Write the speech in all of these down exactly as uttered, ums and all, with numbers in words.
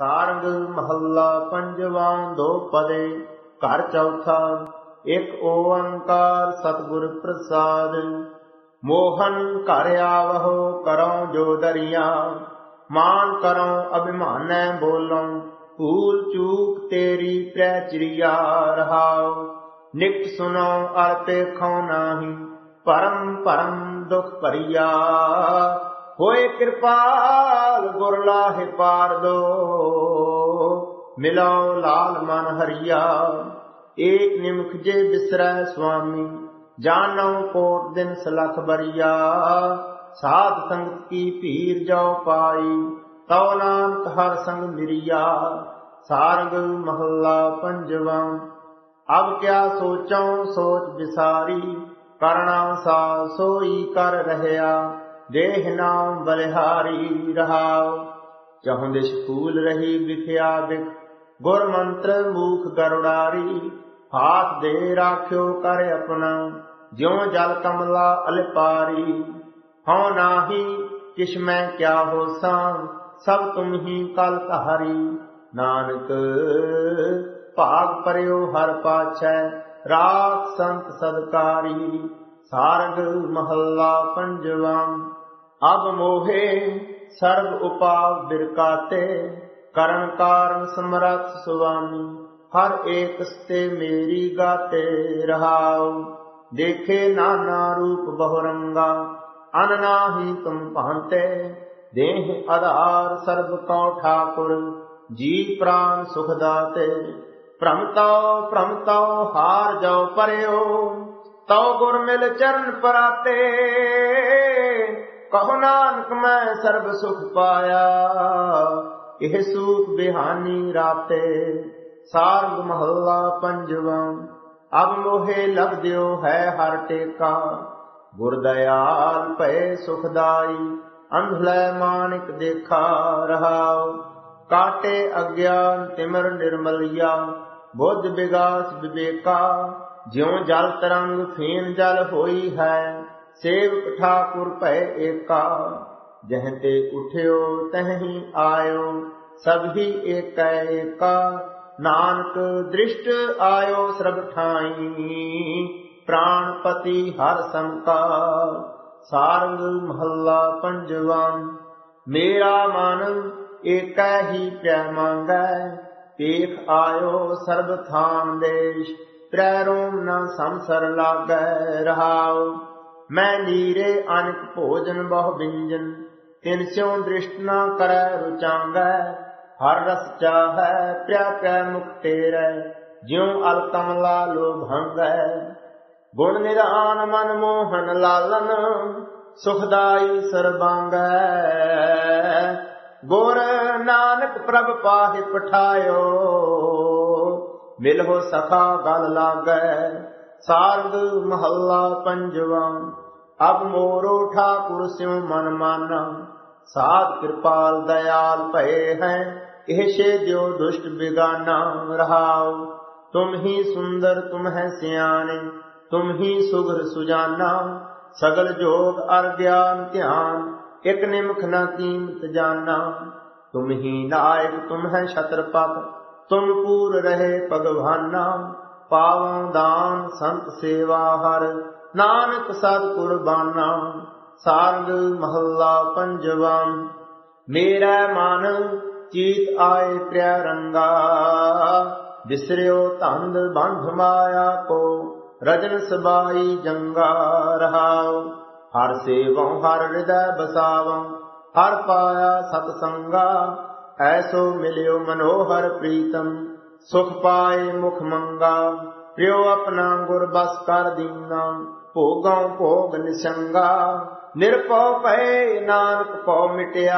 ਸਾਰੰਗ ਮਹੱਲਾ ਪੰਜਵਾਂ। ਦੋ ਪਦੇ ਘਰ ਚੌਥਾ। ਇੱਕ ਓੰਕਾਰ ਸਤਿਗੁਰ ਪ੍ਰਸਾਦ। ਮੋਹਨ ਘਰ ਆਵਹੁ ਕਰਉ ਜੋ ਦਰਿਆ। ਮਾਨ ਕਰਉ ਅਭਿਮਾਨੈ ਬੋਲੋਂ ਭੂਲ ਚੂਕ ਤੇਰੀ ਪ੍ਰਚਰਿਆ। ਰਹਾਉ ਨਿਕਟ ਸੁਨੋ ਅਰ ਪੇਖੋ ਨਾਹੀ ਪਰਮ ਪਰਮ ਦੁਖ ਭਰੀਆ। ਹੋਏ ਕਿਰਪਾਲ ਗੁਰ ਲਾਹਿ ਪਾਰ ਦੋ ਮਿਲਉ ਲਾਲ ਮਨ ਹਰੀਆ। ਏਕ ਨਿਮਖ ਜੇ ਬਿਸਰੈ ਸੁਆਮੀ ਜਾਨਉ ਕੋਟ ਦਿਨ ਸਲਖ ਬਰੀਆ। ਸਾਧ ਸੰਗਤ ਕੀ ਭੀਰ ਜਾਉ ਪਾਈ ਤਉ ਨਾਨਕ ਹਰ ਸੰਗ ਮਿਰਿਆ। ਸਾਰੰਗ ਮਹੱਲਾ ਪੰਜਵਾਂ। ਅਬ ਕਿਆ ਸੋਚਉ ਸੋਚ ਵਿਸਾਰੀ ਕਰਣਾ ਸਾ ਸੋਈ ਕਰ ਰਹਿਆ। ਦੇਹ ਨਾਮ ਬਲਿਹਾਰੀ। ਰਹਾਉ ਚਹੁ ਦਿਸ਼ ਫੂਲ ਰਹੀ ਵਿਖਿਆ ਬਿਖ ਗੁਰ ਮੰਤਰ ਮੂਖ ਗਰੁੜਾਰੀ। ਹਾਥ ਦੇ ਰਾਖਿਓ ਕਰ ਆਪਣਾ ਜਿਉ ਜਲ ਕਮਲਾ ਅਲਿਪਾਰੀ। ਹਉ ਨਾਹੀ ਕਿਛ ਮੈਂ ਕਿਆ ਹੋਸਾਂ ਸਭ ਤੁਮ ਹੀ ਕਲ ਧਾਰੀ। ਨਾਨਕ ਭਾਗ ਪਰਿਓ ਹਰ ਪਾਛੈ ਰਾਖ ਸੰਤ ਸਦਕਾਰੀ। ਸਾਰੰਗ ਮਹੱਲਾ ਪੰਜਵਾਂ। ਅਬ ਮੋਹੇ ਸਰਬ ਉਪਾਵ ਬਿਰਕਾਤੇ ਕਰਨ ਕਾਰਨ ਸਮਰੱਥ ਸੁਆਮੀ। ਹਰ ਏਕ ਸਤੇ ਮੇਰੀ ਗਾਤੇ। ਰਹਾਉ ਦੇਖੇ ਨਾਨਾ ਰੂਪ ਬਹੁ ਰੰਗਾ ਅਨ ਨਾਹੀ ਤੁਮ ਭਾਂਤੇ। ਦੇਹ ਆਧਾਰ ਸਰਬ ਕਉ ਠਾਕੁਰ ਜੀ ਪ੍ਰਾਨ ਸੁਖ ਦਾਤੇ। ਭ੍ਰਮਤਉ ਭ੍ਰਮਤਉ ਹਾਰ ਜਾਉ ਪਰਿਓ ਤਉ ਗੁਰ ਮਿਲ ਚਰਨ ਪਰਾਤੇ। ਕਹੋ ਨਾਨਕ ਮੈਂ ਸਰਬ ਸੁਖ ਪਾਇਆ ਇਹ ਸੂਖ ਬਿਹਾਨੀ ਰਾਤੇ। ਸਾਰੰਗ ਮਹੱਲਾ ਪੰਜਵਾਂ। ਅਬ ਮੋਹੇ ਲਭ ਦਿਓ ਹੈ ਹਰ ਟੇਕਾ ਗੁਰ ਦਇਆਲ ਭਏ ਸੁਖਦਾਈ। ਅੰਧਲੇ ਮਾਨਿਕ ਦੇਖਾ। ਰਹਾਉ ਕਾਟੇ ਅਗਿਆਨ ਤਿਮਰ ਨਿਰਮਲਿਆ ਬੁੱਧ ਵਿਗਾਸ ਵਿਵੇਕਾ। ਜਿਉ ਜਲ ਤਰੰਗ ਫੇਨ ਜਲ ਹੋਈ ਹੈ ਸੇਵਕ ਠਾਕੁਰ ਭੈ ਏਕਾ। ਜਹ ਤੇ ਉਠਿਓ ਤਹੀਂ ਆਇਓ ਸਭ ਹੀ ਏਕੈ ਏਕਾ। ਨਾਨਕ ਦ੍ਰਿਸ਼ਟ ਆਇਓ ਸਰਬ ਠਾਈ ਪ੍ਰਾਣਪਤੀ ਹਰ ਸਮਕਾ। ਸਾਰੰਗ ਮਹੱਲਾ ਪੰਜਵਾਂ। ਮੇਰਾ ਮਨ ਏਕੈ ਹੀ ਪਿਆ ਮੰਗੈ ਪੇਖ ਆਇਓ ਸਰਬ ਥਾਨ ਦੇਸ਼। ਤ੍ਰੈ ਰੋਮ ਨ ਸੰਸਰ ਲਾਗੈ। ਰਹਾਉ ਮੈਂ ਨੀਰੇ ਅਨਕ ਭੋਜਨ ਬਹੁ ਵਿੰਜਨ ਤਿਨ ਸਿਉ ਦ੍ਰਿਸ਼ਟ ਨ ਕਰੈ ਰੁਚਾਂਗੈ। ਹਰ ਰਸ ਚਾਹੈ ਪ੍ਰਿਆ ਪ੍ਰਿਆ ਮੁਖ ਤੇਰੈ ਜਿਉ ਅਲ ਕਮਲਾ ਲੋਭੰਗੈ। ਗੁਣ ਨਿਧਾਨ ਮਨ ਮੋਹਨ ਲਾਲਨ ਸੁਖਦਾਈ ਸਰਬਾਂਗੈ। ਗੁਰ ਨਾਨਕ ਪ੍ਰਭ ਪਾਹਿ ਪਠਾਇਓ ਮਿਲਹੁ ਸਖਾ ਗਲ ਲਾਗੈ। ਸਾਰੰਗ ਮਹੱਲਾ ਪੰਜਵਾਂ। ਅਬ ਮੋਰੋ ਠਾਕੁਰ ਸਿਉ ਮਨ ਮਾਨਾ ਸਾਧ ਕਿਰਪਾਲ ਦਇਆਲ ਭਏ ਹੈ। ਇਹ ਛੇ ਦਿਓ ਦੁਸ਼ਟ ਬਿਗਾਨਾ। ਰਹਾਉ ਤੁਮ ਹੀ ਸੁੰਦਰ ਤੁਮ ਹੈ ਸਿਆਣੇ ਤੁਮ ਹੀ ਸੁਗਰ ਸੁਜਾਨਾ। ਸਗਲ ਜੋਗ ਅਰ ਗਿਆਨ ਧਿਆਨ ਇਕ ਨਿਮਖ ਨ ਕੀਮਤ ਜਾਨਾ। ਤੁਮ ਹੀ ਨਾਇਕ ਤੁਮ ਹੈ ਛਤਰਪਤ ਤੁਮ ਪੂਰ ਰਹੇ ਭਗਵਾਨਾ। ਪਾਵਉ ਦਾਨ ਸੰਤ ਸੇਵਾ ਹਰ ਨਾਨਕ ਸਦ ਕੁਰਬਾਨਾ। ਸਾਰੰਗ ਮਹੱਲਾ ਪੰਜਵਾਂ। ਮੇਰਾ ਮਨ ਚੀਤ ਆਏ ਪ੍ਰਿਆ ਰੰਗਾ ਬਿਸਰਿਓ ਧੰਦ ਬੰਧ ਮਾਇਆ ਕੋ ਰਜਨ ਸਬਾਈ ਜੰਗਾ। ਰਹਾਉ ਹਰ ਸੇਵਉ ਹਰ ਹਿਰਦੈ ਬਸਾਵਉ ਹਰ ਪਾਇਆ ਸਤ ਸੰਗਾ। ਐਸੋ ਮਿਲਿਓ ਮਨੋਹਰ ਪ੍ਰੀਤਮ ਸੁਖ ਪਾਏ ਮੁਖ ਮੰਗਾ। ਪ੍ਰਿਓ ਆਪਣਾ ਗੁਰ ਬਸ ਕਰ ਦੀਨਾ ਭੋਗਉ ਭੋਗ ਨਿਸੰਗਾ। ਨਿਰਭਉ ਭਏ ਨਾਨਕ ਭਉ ਮਿਟਿਆ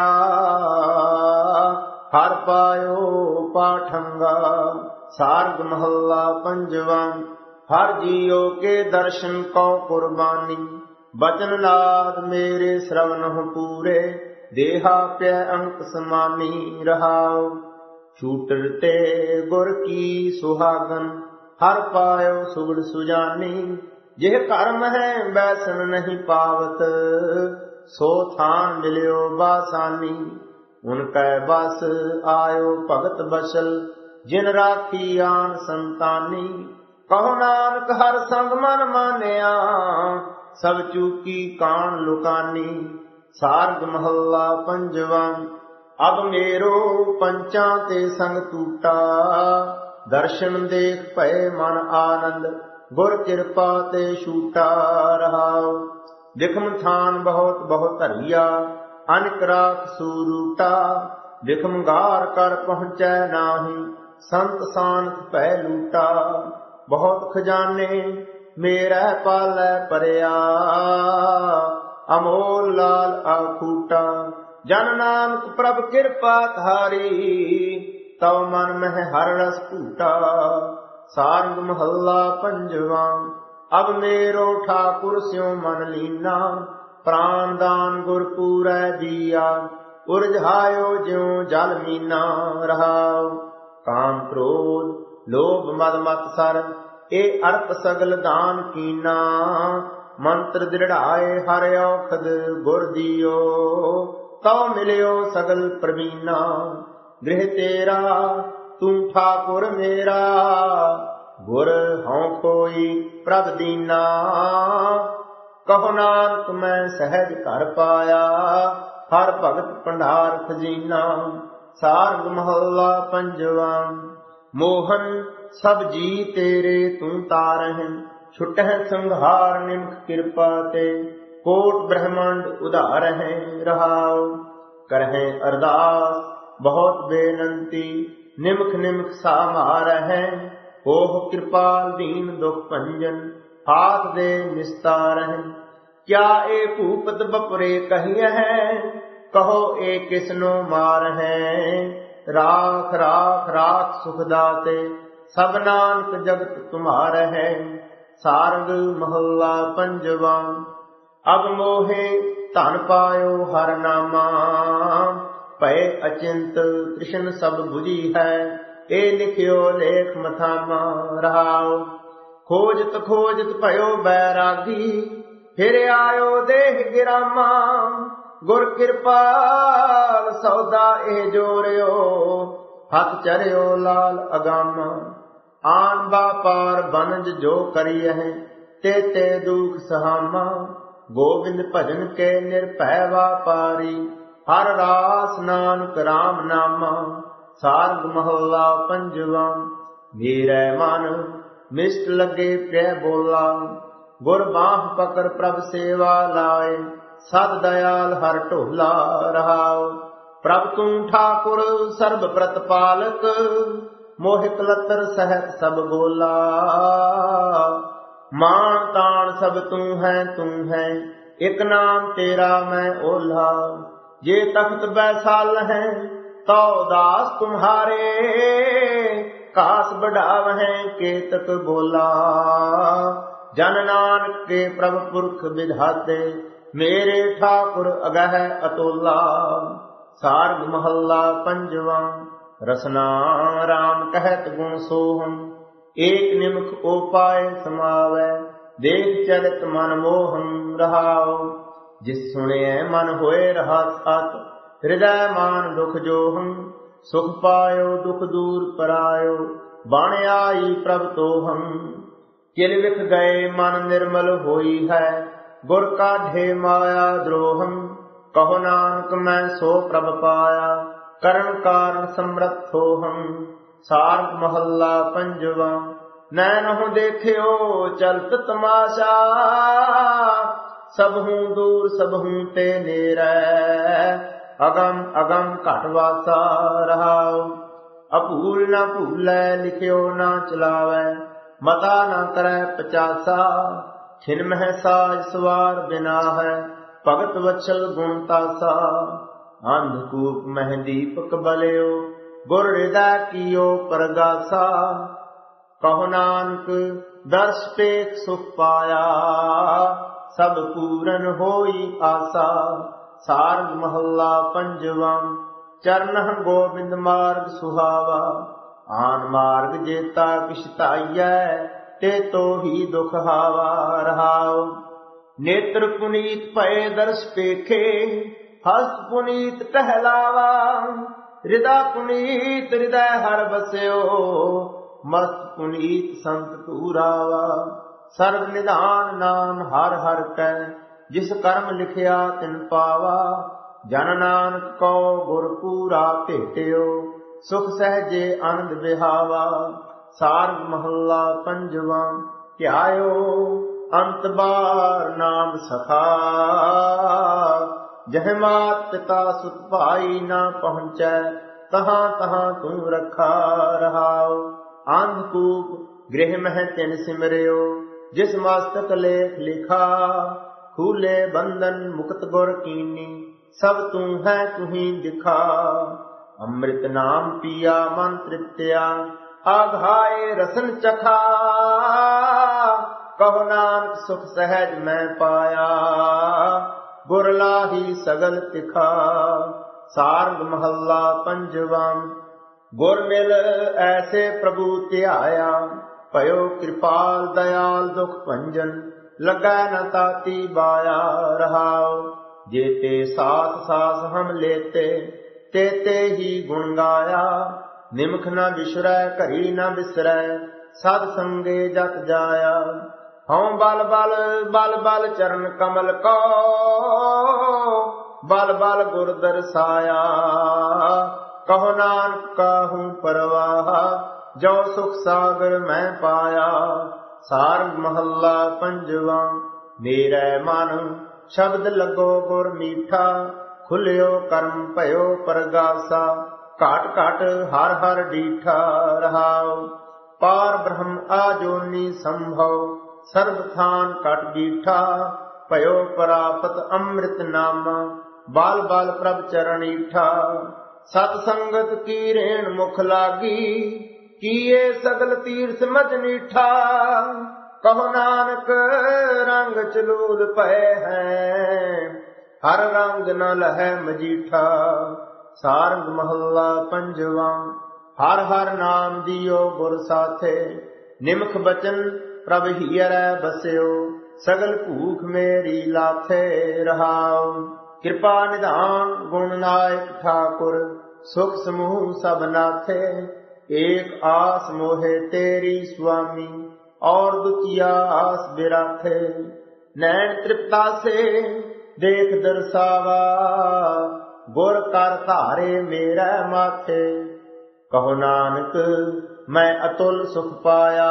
ਹਰ ਪਾਇਓ ਪਾਠੰਗਾ। ਸਾਰੰਗ ਮਹੱਲਾ ਪੰਜਵਾਂ। ਹਰ ਜੀਓ ਕੇ ਦਰਸ਼ਨ ਕਉ ਕੁਰਬਾਨੀ ਬਚਨ ਨਾਦ ਮੇਰੇ ਸ਼ਰਵਨ ਪੂਰੇ। ਦੇਹਾ ਪਿਆ ਅੰਕ ਸਮਾਨੀ। ਰਹਾਉ ਛੂਟਰ ਤੇ ਗੁਰ ਕੀ ਸੁਹਾਗਨ ਹਰ ਪਾਇਓ ਸੁਗੜ ਸੁਜਾਨੀ। ਜਿਹ ਕਰਮ ਹੈ ਬੈਸਨ ਨਹੀਂ ਪਾਵਤ ਸੋ ਥਾਨ ਮਿਲਿਓ ਬਾਸਾਨੀ। उनकै बस आयो भगत बसल, जिन राखी आन संतानी। कहो नानक हर संग मन मानिया, सब चूकी कान लुकानी। सार्ग महला पंजवा। अब मेरो पंचा ते संग टूटा, दर्शन देख भय मन आनंद, गुर कृपा ते छूटा रहाओ। बिखम थान बहुत बहुत हरिया, अनिक राख सूरूटा। बिखम गार कर पहुँचै नाही, संत सानत पै लूटा। बहुत खजाने मेरा पालै परया, अमोल लाल आखूटा। जन नानक प्रभ कृपा धारी, तव मन मह हर रस फूटा। सारंग महला पंजवा। अब मेरो ठाकुर स्यों मन लीना, प्राण दान गुर पूरै दिया। उरझायो ज्यों जल मीना रहाओ। काम क्रोध लोभ मद मत्सर, ए अर्प सगल दान कीना। मंत्र दृढ़ाए हर औखद गुर दियो, तौ मिलियो सगल प्रवीणा। गृह तेरा तू ठाकुर मेरा, गुर हूँ कोई प्रभ दीना। कहो नानक मैं सहज घर पाया, हर भगत भंडार खजीना। सारंग महला पंजवा। मोहन सब जी तेरे तू तारहं, छुटह संहार निमख कृपा ते। कोट ब्रह्मांड उदारहं रहाओ, करहं अरदास बहुत बेनंती। निमख निमख सामारहं, ओह कृपाल दीन दुख भंजन। हाथ दे निस्तारहं, क्या ए भूपत बपुरे कहियहं। कहो ए किसनो मारहं। राख राख राख सुख दाते, सब नानक जगत तुम्हारहं। सारंग महला पंजवा। अब मोहे धन पायो हर नामा, भय अचिंत कृष्ण सब बुझी है। ए लिखियो लेख मथामा रहाओ। खोजत खोजत भयो बैरागी, फिर आयो देह गिरामा। गुर कृपाल सौदा ए जोरियो, हथ चरियो लाल अगामा। आन बापार बनज जो करियह, ते ते दुख सहामा। गोविंद भजन के निर्भय व्यापारी, हर रास नानक राम नामा। सारंग महला पंजवा। मेरे मन मिष्ट लगे प्रिय बोला, गुर बाह पकड़ प्रभ सेवा लाए। सद दयाल हर ढोला रहाओ। प्रभ तू ठाकुर सर्ब प्रतपालक, मोह कलतर सहत सब गोला। मान तान सब तू है तू है, एक नाम तेरा मैं ओला। ये तख्त बैसाल है तो दास तुम्हारे, कास बढ़ाव है केतक बोला। जन नानक के प्रभ पुरख विधाते, मेरे ठाकुर अगह अतोला। सार्ग महला पंजवा। रसना राम कहत गुण सोहम, एक निमख ओपाय समावै। देख चलित मन मोहन रहाओ। जिस सुने मन होए रहा सत, हृदय मान दुख जोहम। सुख पायो दुख दूर परायो, बण आई प्रभ तोहम। किल विख गए मन निर्मल होई है, गुर काढ़े माया द्रोहम। कहो नानक मैं सो प्रभ पाया, करण कारण समृत होहम। सार्ग महला पंजवा। नैनहु देखियो चलत तमाशा, सबहू दूर सबहू ते नेरै। अगम अगम घटवासा रहाओ। अभूल न भूलै लिखियो न चलावै, मता न करै पचासा। छिन्मह साज सवार बिना है, भगत वत्सल गुण तासा। अंधकूप मह दीपक बलियो, गुर हृदय कियो परगासा। कहो नानक दर्श पेख सुख पाया, सब पूरन होई आसा। सारंग महला पंजवा। चरण गोविंद मार्ग सुहावा, आन मार्ग जेता किछताइयै। ते तो ही दुख हावा रहाओ। नेत्र पुनीत भय दर्श पेखे, ਹਸ ਪੁਨੀਤ ਟਹਿਲਾਵਾ, ਹਿਰਦਾ ਪੁਨੀਤ ਹਿਰਦੈ ਹਰ ਬਸਿਓ, ਮਸਤ ਪੁਨੀਤ ਸੰਤ ਧੂਰਾਵਾ। ਸਰਬ ਨਿਧਾਨ ਨਾਮ ਹਰ ਹਰ ਕੈ, ਜਿਸ ਕਰਮ ਲਿਖਿਆ ਤਿਨ ਪਾਵਾ। ਜਨ ਨਾਨਕ ਕਉ ਗੁਰ ਪੂਰਾ ਭੇਟਿਓ, ਸੁਖ ਸਹਿਜੇ ਆਨੰਦ ਵਿਹਾਵਾ। ਸਾਰੰਗ ਮਹੱਲਾ ਪੰਜਵਾਂ। ਧਿਆਇਓ ਅੰਤ ਬਾਰ ਨਾਮ ਸਖਾ, ਜਹ ਮਾਤ ਪਿਤਾ ਸੁਤ ਭਾਈ ਨਾ ਪਹੁੰਚੈ, ਤਹਾਂ ਤਹਾਂ ਤੂੰ ਰਖਾ ਰਹਾਉ। ਅੰਧਕੂਪ ਗ੍ਰਹਿ ਮਹਿ ਤਿਨ ਸਿਮਰਿਓ, ਜਿਸ ਮਸਤਕ ਲੇਖ ਲਿਖਾ। ਖੂਲੇ ਬੰਧਨ ਮੁਕਤ ਗੁਰ ਕੀਨੀ, ਸਭ ਤੂੰ ਹੈ ਤੁਹੀਂ ਦਿਖਾ। ਅੰਮ੍ਰਿਤ ਨਾਮ ਪੀਆ ਮਨ ਤ੍ਰਿਪਤਿਆ, ਆਘਾਏ ਰਸਨ ਚਖਾ। ਕਹੋ ਨਾਨਕ ਸੁਖ ਸਹਿਜ ਮੈਂ ਪਾਇਆ, ਗੁਰ ਲਾਹੀ ਸਗਲ ਤਿਖਾ। ਸਾਰੰਗ ਮਹੱਲਾ ਪੰਜਵਾਂ। ਗੁਰ ਮਿਲ ਐਸੇ ਪ੍ਰਭੂ ਧਿਆਇਆ, ਭਇਓ ਕਿਰਪਾਲ ਦਇਆਲ ਦੁਖ ਭੰਜਨ। ਲੱਗੈ ਨ ਤਾਤੀ ਬਾਇਆ ਰਹਾਉ, ਜੇਤੇ ਸਾਥ ਸਾਸ ਹਮ ਲੇਤੇ, ਤੇ ਤੇ ਹੀ ਗੁਣ ਗਾਇਆ। ਨਿਮਖ ਨ ਬਿਸਰੈ ਘਰੀ ਨ ਬਿਸਰੈ, ਸਦ ਸੰਗੇ ਜਤ ਜਾਇਆ। ਹਉ ਬਲ ਬਲ ਬਲ ਬਲ ਚਰਨ ਕਮਲ ਕੋ, ਬਲ ਬਲ ਗੁਰ ਦਰਸਾਇਆ। ਕਹੋ ਨਾਨਕ ਕਾਹੂ ਪਰਵਾਹ, ਜੋ ਸੁਖ ਸਾਗਰ ਮੈਂ ਪਾਇਆ। ਸਾਰੰਗ ਮਹੱਲਾ ਪੰਜਵਾਂ। ਮੇਰੇ ਮਨ ਸ਼ਬਦ ਲੱਗੋ ਗੁਰ ਮੀਠਾ, ਖੁੱਲਿਓ ਕਰਮ ਭਇਓ ਪਰਗਾਸਾ। ਘਾਟ ਘਾਟ ਹਰ ਹਰ ਡੀਠਾ ਰਹਾਉ, ਪਾਰ ਬ੍ਰਹਮ ਆਜੋਨੀ ਸੰਭਵ। ਸਰਬ ਥਾਨ ਘਟ ਬੀਠਾ, ਭਇਓ ਪ੍ਰਾਪਤ ਅੰਮ੍ਰਿਤ ਨਾਮਾ। ਬਾਲ ਬਾਲ ਪ੍ਰਭ ਚਰਣੀਠਾ। ਸਤ ਸੰਗਤ ਕੀ ਰੇਣ ਮੁਖ ਲਾਗੀ, ਕੀਏ ਸਗਲ ਤੀਰਥ ਮਜ ਨੀਠਾ। ਕਹੋ ਨਾਨਕ ਰੰਗ ਚਲੂਲ ਪਏ ਹੈ, ਹਰ ਰੰਗ ਨ ਲਹੈ ਮਜੀਠਾ। ਸਾਰੰਗ ਮਹੱਲਾ ਪੰਜਵਾਂ। ਹਰ ਹਰ ਨਾਮ ਦਿਓ ਗੁਰ ਸਾਥੇ, ਨਿਮਖ ਬਚਨ ਪ੍ਰਭ ਹੀਰੈ ਬਸਿਓ। ਸਗਲ ਭੂਖ ਮੇਰੀ ਲਾਥੇ ਰਹਾਉ, ਕਿਰਪਾ ਨਿਧਾਨ ਗੁਣ ਨਾਇਕ ਠਾਕੁਰ। ਸੁਖ ਸਮੂਹ ਸਭ ਨਾਥੇ, ਏਕ ਆਸ ਮੋਹਿ ਤੇਰੀ ਸੁਆਮੀ। ਔਰ ਦੁਤੀਆ ਆਸ ਬਿਰਾਥੇ, ਨੈਣ ਤ੍ਰਿਪਤਾ ਸੇ ਦੇਖ ਦਰਸਾਵਾ। ਗੁਰ ਕਰ ਧਾਰੇ ਮੇਰਾ ਮਾਥੇ, ਕਹੋ ਨਾਨਕ ਮੈਂ ਅਤੁਲ ਸੁਖ ਪਾਇਆ।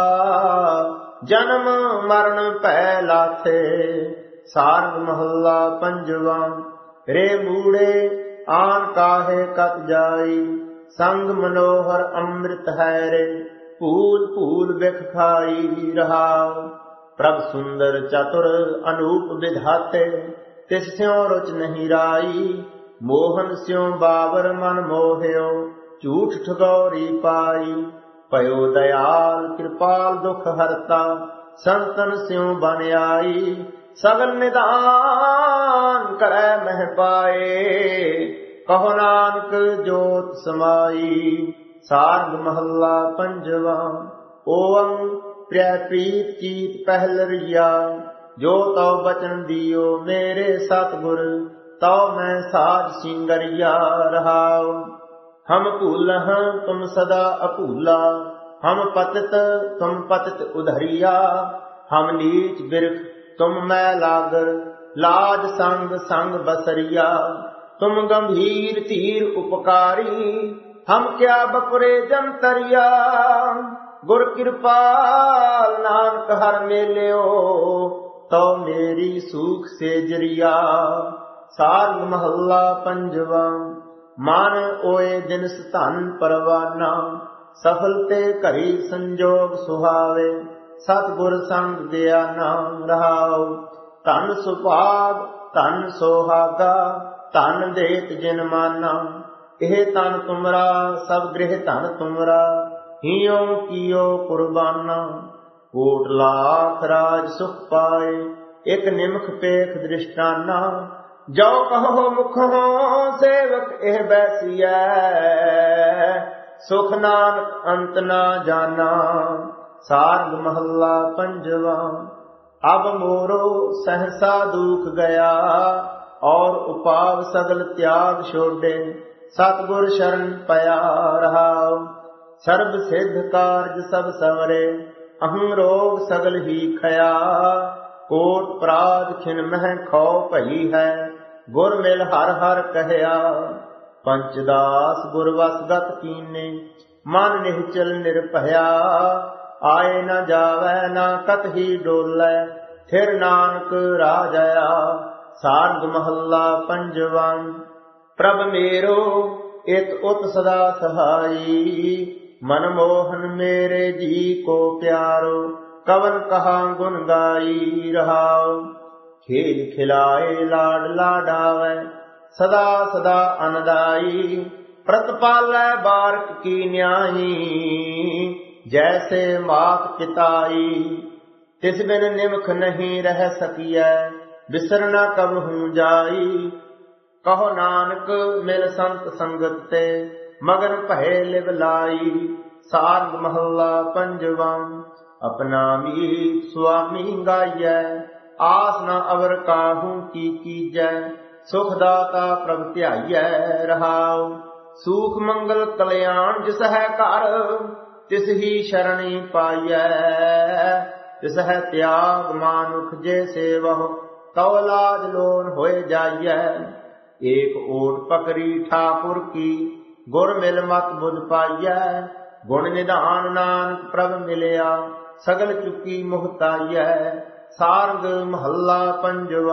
ਜਨਮ ਮਰਨ ਭੈ ਲਾਥੇ। ਸਾਰੰਗ ਮਹੱਲਾ ਪੰਜਵਾਂ। ਰੇ ਮੂੜੇ ਆਨ ਕਾਹੇ ਕਤ ਜਾਈ, ਸੰਗ ਮਨੋਹਰ ਅੰਮ੍ਰਿਤ ਹੈ ਰੇ। ਭੂਲ ਭੂਲ ਬਿਖ ਖਾਈ ਰਹਾਉ, ਪ੍ਰਭ ਸੁੰਦਰ ਚਤੁਰ ਅਨੂਪ ਵਿਧਾਤੇ। ਤਿਸ ਸਿਉ ਰੁਚ ਨਹੀਂ ਰਾਈ, ਮੋਹਨ ਸਿਉ ਬਾਬਰ ਮਨ ਮੋਹਿਓ। ਝੂਠ ਠਗੌਰੀ ਪਾਈ, ਭਇਓ ਦਇਆਲ ਕਿਰਪਾਲ ਦੁਖ ਹਰਤਾ। ਸੰਤਨ ਸਿਉ ਬਨ ਆਈ, ਸਗਲ ਨਿਧਾਨ ਕਰੈ ਮਹਿ ਪਾਏ। ਕਹੋ ਨਾਨਕ ਜੋਤ ਸਮਾਈ। ਸਾਰੰਗ ਮਹੱਲਾ ਪੰਜਵਾਂ। ਓਮ ਪ੍ਰਿਆ ਪ੍ਰੀਤ ਚੀਤ ਪਹਿਲ ਰਿਆ, ਜੋ ਤਉ ਬਚਨ ਦਿਓ ਮੇਰੇ ਸਤਿਗੁਰ। ਤਉ ਮੈਂ ਸਾਜ ਸਿੰਗਰਿਆ ਰਹਾਉ, ਹਮ ਭੂਲਹ ਤੁਮ ਸਦਾ ਅਭੂਲਾ। ਹਮ ਪਤਿਤ ਤੁਮ ਪਤਿਤ ਉਧਰਿਆ, ਹਮ ਨੀਚ ਬਿਰਖ ਤੁਮ ਮੈਂ ਲਾਗਰ। ਲਾਜ ਸੰਗ ਸੰਗ ਬਸਰਿਆ, ਤੁਮ ਗੰਭੀਰ ਧੀਰ ਉਪਕਾਰੀ। ਹਮ ਕਿਆ ਬਪੁਰੇ ਜੰਤਰਿਆ, ਗੁਰ ਕਿਰਪਾਲ ਨਾਨਕ ਹਰ ਮੇਲਿਓ। ਤਉ ਮੇਰੀ ਸੂਖ ਸੇਜਰਿਆ। ਸਾਰੰਗ ਮਹੱਲਾ ਪੰਜਵਾਂ। ਮਨ ਓਏ ਦਿਨਸ ਧਨ ਪਰਵਾਨਾ, ਸਫਲ ਤੇ ਘਰੀ ਸੰਜੋਗ ਸੁਹਾਵੇ। ਸਤਿਗੁਰ ਸੰਗ ਦਿਆ ਨਾਮ ਰਹਾਉ, ਧਨ ਸੁਭਾਗ ਧਨ ਸੁਹਾਗਾ। ਧਨ ਦੇਤ ਜਿਨ ਮਾਨਾ, ਇਹ ਤਨ ਤੁਮਰਾ ਸਭ ਗ੍ਰਹਿ ਧਨ ਤੁਮਰਾ। ਹਿਉ ਕੀਓ ਕੁਰਬਾਨਾ, ਕੋਟ ਲਾਖ ਰਾਜ ਸੁਖ ਪਾਏ। ਇਕ ਨਿਮਖ ਪੇਖ ਦ੍ਰਿਸ਼ਟਾਨਾ, ਜੋ ਕਹੋ ਮੁਖੋਂ ਸੇਵਕ ਇਹ ਬੈਸੀਐ। ਸੁਖ ਨਾਨਕ ਅੰਤ ਨਾ ਜਾਨਾ। ਸਾਰੰਗ ਮਹੱਲਾ ਪੰਜਵਾਂ। ਅਬ ਮੋਰੋ ਸਹਸਾ ਦੁਖ ਗਿਆ, और उपाव सगल त्याग छोड़े, सतगुर शरण पया रहाओ। सर्ब सिद्ध कार्य सब सवरे, अहं रोग सगल ही खया। कोट प्राद खिन मह खौ भई है, गुर मिल हर हर कहया। पंचदास गुर वसगत कीने, मन निहचल निर्भया। आए न जावै न कत ही डोलै, थिर नानक राजया। सारंग महला पंजवा। प्रभ मेरो इत उत सदा सहाई, मनमोहन मेरे जी को प्यारो। कवन कहा गुण गाई रहाओ। खेल खिलाए लाड लाडावै, सदा सदा अनदाई। प्रतिपालै बारक की न्यायी, जैसे मात पिताई। तिस बिन निमख नहीं रह सकियै, बिसर न कबहूँ जाई। कहो नानक मिल संत संगत ते, मगन भय लिव लाई। सारंग महला पंजवा। अपना मीत स्वामी गाइयै, आस न अवर काहू की कीजै। सुखदाता प्रभ ध्याइयै रहाओ। सूख मंगल कल्याण जिस है कर, तिस ही शरणी पाइयै। तिस है त्याग मानुख जे सेवह, तव लाज लोन होए जाइयै। एक ओट पकड़ी ठाकुर की, गुर मिल मत बुझ पाइयै। गुण निधान नानक प्रभ मिलिया, सगल चुकी मुहताइयै। सारंग महला पंजवा।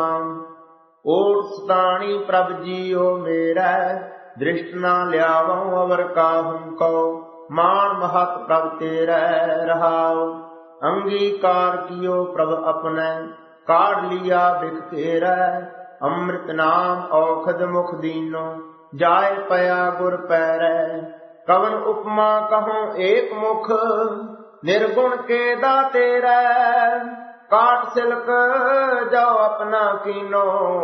ओट सताणी प्रभ जियो मेरै, दृष्ट न ल्यावों अवर काहूँ को। मान महत प्रभ तेरै रहाओ। अंगीकार कियो प्रभ अपने, काढ़ लिया बिख तेरै। अमृत नाम औखद मुख दीनो, जाय पया गुर पैरै। कवन उपमा कहूँ एक मुख, निर्गुण के दातेरै। काट सिलक जो अपना कीनो,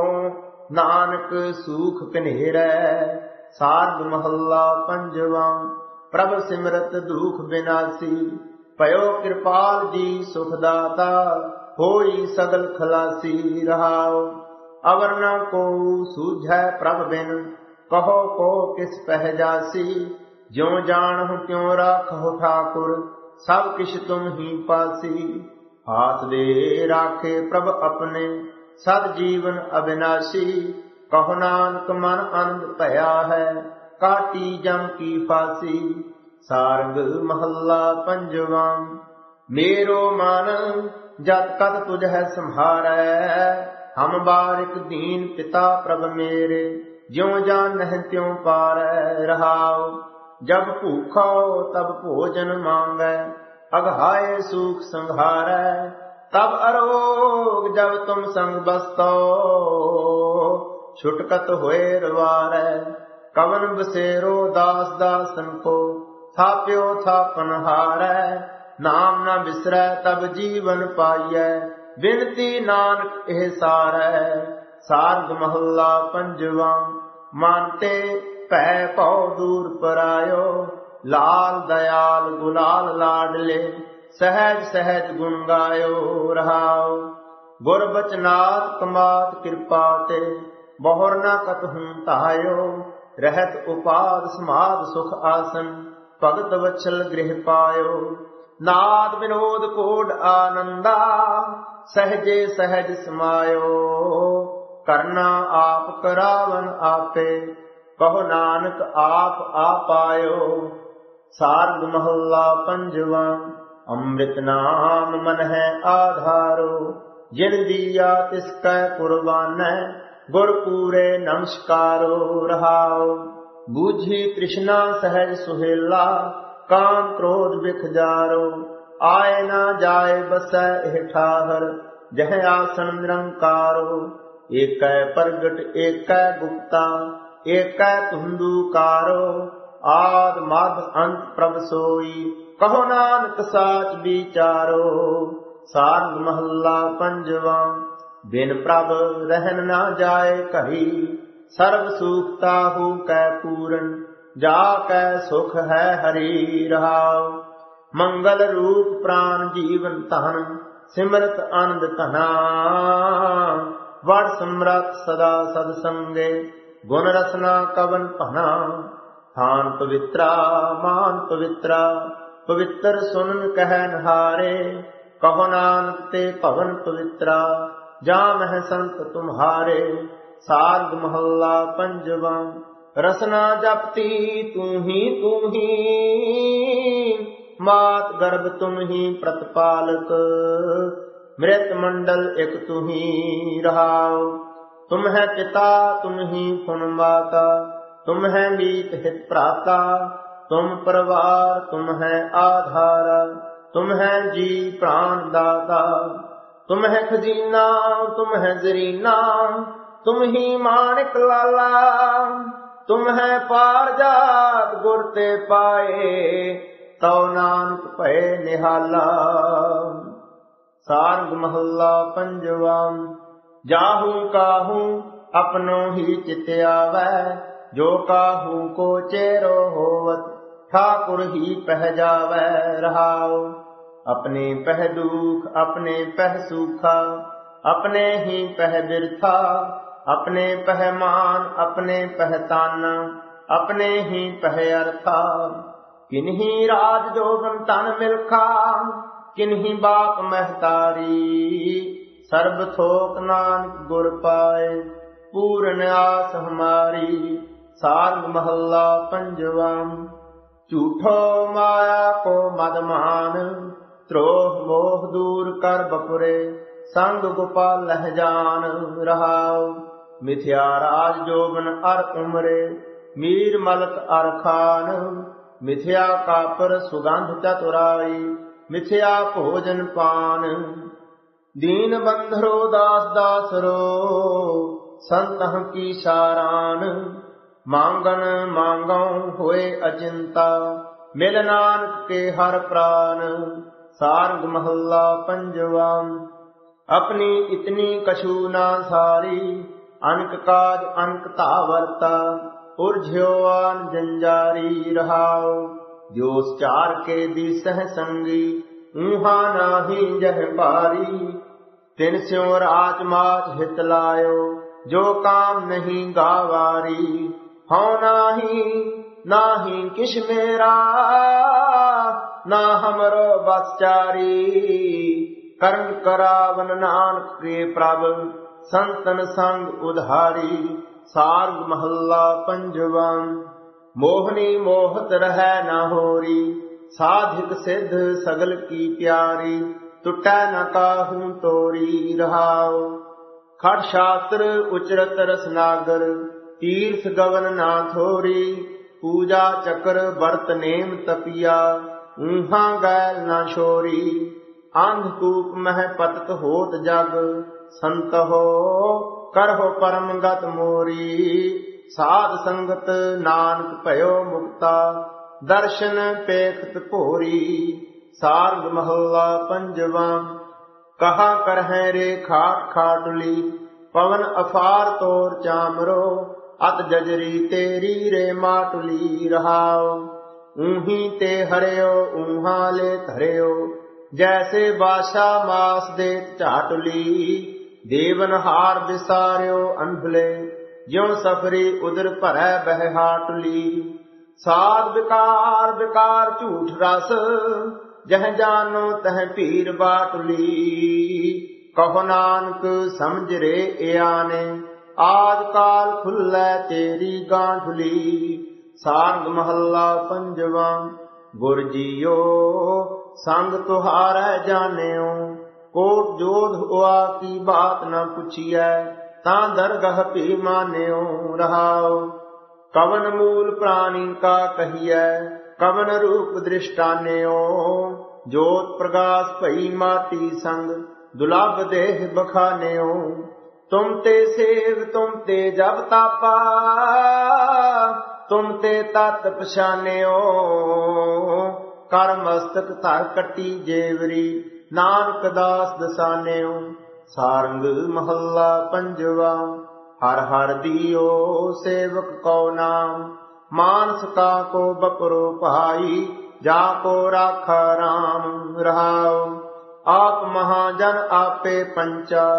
नानक सूख कन्हेरै। सारंग महला पंजवा। प्रभ सिमरत दुख बिनासी, पयो कृपाल जी सुखदाता। होई सगल खलासी रहाओ। अवर न को सूझै प्रभ बिन, कहो को किस पह जासी। ज्यों जानहु त्यों राखो ठाकुर, सब किछ तुम ही पासी। हाथ दे राखे प्रभ अपने, सद जीवन अविनाशी। कहो नानक मन आनंद भया है, काटी जम की फांसी। सारंग महला पंजवा। मेरो मन जत कत तुझ है संहारै, हम बारिक दीन पिता प्रभ मेरे। ज्यों जानह त्यों पारै रहाओ। जब भूखो तब भोजन मांगै, अघाए सूख संघारै। तब अरोग जब तुम संग बसतो, छुटकत होए रवारै। कवन बसेरो दास दासन को, थाप्यो थापन हारै। नाम न बिसरै तब जीवन पाइयै, बिनती नानक एह सारै। सारंग महला पंजवा। मानते पै पौ दूर परायो, लाल दयाल गुलाल लाडले। सहज सहज गुण गायो रहाओ। गुर बचनात कमात कृपा ते, बहुर न कतहूँ तायो। रहत उपाद समाद सुख आसन, भगत वत्सल गृह पायो। नाद विनोद कोड आनंदा, सहजे सहज समायो। करना आप करावन आपे, कहो नानक आप आपायो। सारंग महला पंजवा। अमृत नाम मन है आधारो, जिन दिया तिसकै कुर्बानै। गुर पूरे नमस्कारो रहाओ। बूझी तृष्णा सहज सुहेला, काम क्रोध बिख जारो। आए न जाए बसै एह ठाहर, जह आसन निरंकारो। एकै प्रगट एकै गुप्ता, एकै तुंदुकारो। आद मध अंत प्रभ सोई, कहो नानक साच विचारो। सारंग महला पंजवा। बिन प्रभ रहन न जाए कही, सर्व सुखता हु कै पूरन। जाकै सुख है हरि रहाओ। मंगल रूप प्राण जीवन धन, सिमरत आनंद तना। वड़ समरथ सदा सदसंगे गुण रसना कवन पहना थान पवित्रा मान पवित्रा पवित्र सुन कह नहारे कहो नानक ते पवन पवित्रा जा मह संत तुम्हारे। सार्ग महल्ला पंजवा रसना जपती तू ही तू ही मात गर्भ तुम ही प्रतिपालक मृत मंडल एक तू ही रहाओ। तुम है पिता तुम ही पुन माता तुम है मीत हित प्राता तुम परिवार तुम है आधारा तुम है जी प्राण दाता। तुम है खजीना तुम है जरीना तुम ही माणिक लाला तुम है पार जात गुर ते पाए तौ नानक भय निहाला। सारंग महला पंजवा जाहू काहू अपनो ही चित आवै जो काहू को चेरो होवत ठाकुर ही पह जावै रहाओ। अपने पह दुख अपने पह सुखा अपने ही पह बिरथा अपने पह मान अपने पह ताना अपने ही पह अर्था। किन्हीं राज जोगन तन मिलखा किन्हीं बाप महतारी सर्ब थोक नानक गुर पाए पूर्ण आस हमारी। सार्ग महला पंजवा झूठो माया को मदमान त्रोह मोह दूर कर बपुरे संग गोपाल लह जान रहाओ। मिथ्या राज जोबन अर उमरे मीर मलक अर खान मिथ्या कापर सुगंध चतुराई मिथ्या भोजन पान। दीन बंधरो दास दासरो संतह की सारान मांगन मांगौ होए अचिंता मिल नानक के हर प्राण। सार्ग महला पंजवा अपनी इतनी कछु ना सारी अनक काज अनक तावरता उर्झ्यो आन जंजारी रहाओ। जोस चार के दिसह संगी ऊहा नाही जह पारी तिन स्यों राज माच हित लायो जो काम नहीं गावारी। हौ नाही नाही किश मेरा ना हमरो बसचारी कर्म करावन नानक के प्रभ संतन संग उधारी। सार्ग महला पंजवा मोहनी मोहत रहै न होरी साधिक सिद्ध सगल की प्यारी टुटै न काहू तोरी रहाओ। खड़ शास्त्र उचरत रसनागर तीर्थ गवन ना थोरी पूजा चक्र बरत नेम तपिया ऊहा गैल न छोरी। अंधकूप मह पतत होत जग संत हो करहो परम गत मोरी। साध संगत नानक भयो मुक्ता दर्शन पेखत भोरी। सार्ग महला पंजवा कहा करहै रे खाट खाटुली पवन अफार तोर चामरो अत जजरी तेरी रे माटुली रहाओ। ऊही ते हरियो ऊहा ले धरियो जैसे बाशा मास दे चाटुली। देवन हार विसार्यो अनभले ज्यों सफरी उदर भरै बह हाटुली। साध विकार विकार झूठ रस जह जानो तह पीर बाटुली। कहो नानक समझ रे एआने आज काल खुल्लै तेरी गांठुली। सार्ग महला पंजवा गुर जीओ संग तुहारै जानियो कोट जोध हुआ की बात न पुछिए ता दरगह पी मान्यो रहाओ। कवन मूल प्राणी का कहिए कवन रूप दृष्टान्यो जोत प्रकाश भई माटी संग दुलाभ देह बखान्यो। तुम ते सेव तुम ते जब तापा तुम ते तत् पछान्यो कर मस्तक धर कटी जेवरी नानक दास दसान्यो। सारंग महला पंजवा हर हर दियो सेवक को नाम मानस का को बपरो भाई जाको राखा राम रहाओ। आप महाजन आपे पंचा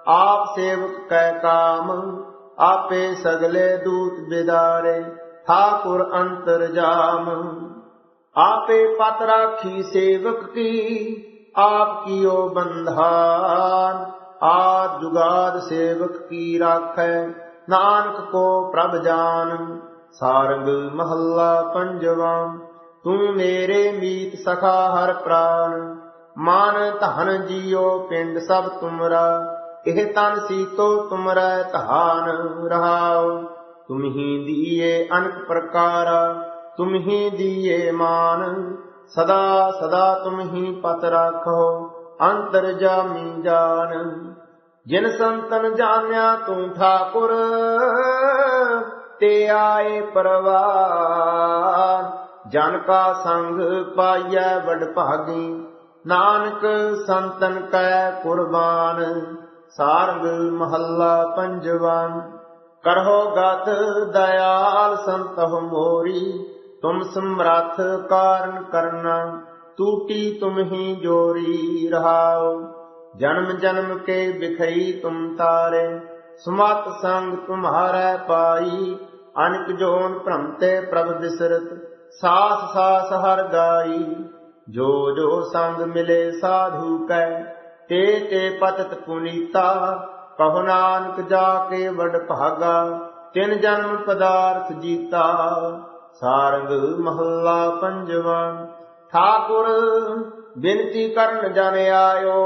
आप सेवक कै काम, आपे सगले दूत बिदारे, ठाकुर अंतरजाम। आपे पत राखी सेवक की, आप कियो बंधान, आद जुगाद सेवक की राखै, नानक को प्रभ जान। सारंग महला पंजवा। तू मेरे मीत सखा हर प्राण, मान धन जियो पिंड सब तुमरा, एह तन सीतो तुमरै धान रहाओ। तुम ही दिए अनेक प्रकारा, तुम ही दिए मान, सदा सदा तुम ही पत राखो, अंतर जामी जान। जिन संतन जान्या तू ठाकुर, ते आए परवार, जन का संग पाइयै बड़ भागी, नानक संतन कै कुर्बान। सारंग महला पंजवा। करहो गात दयाल संतह मोरी, तुम समर्थ कारण करना, टूटी तुम ही जोरी रहाओ। जन्म जन्म के बिखई तुम तारे, सुमत संग तुम्हारे पाई, अनेक जोन भ्रमते प्रभ बिसरत, सास सास हर गाई। जो जो संग मिले साधु कै, ते ते पतत पुनीता, कहो नानक जाके बड़ भागा, तिन जन्म पदार्थ जीता। सारंग महला पंजवा। ठाकुर बिनती करन जन आयो,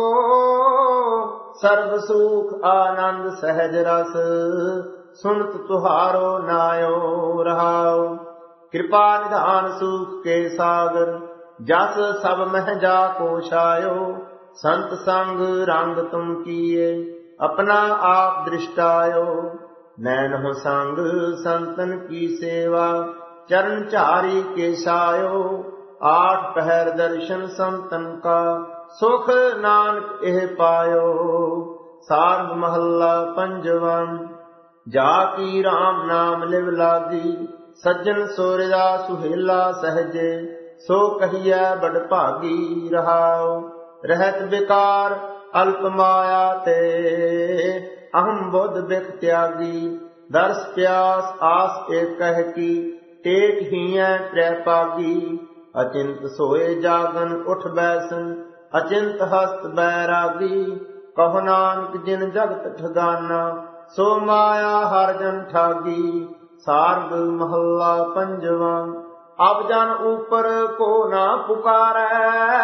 सर्व सुख आनंद सहज रस, सुनत तुहारो नायो रहाओ। कृपा निधान सुख के सागर, जस सब मह जा को छायो। संत संग रंग तुम किए, अपना आप दृष्टायो। नैन हो संग संतन की सेवा, चरण चारी के सायो। आठ पहर दर्शन संतन का, सुख नानक एह पायो। सारंग महला पंजवा। जाकी राम नाम लिव लागी, सज्जन सोरजा सुहेला सहजे, सो कहिया बड़ भागी रहाओ। रहत विकार अल्प माया ते, अहम बुध बिख त्यागी। दर्श प्यास आस एक कह की, टेक हिया त्रैपागी। अचिंत सोए जागन उठ बैसन, अचिंत हस्त बैरागी। कहो नानक जिन जगत ठगाना, सो माया हर जन ठागी। सारंग महला पंजवा। अब जन ऊपर को ना पुकारै,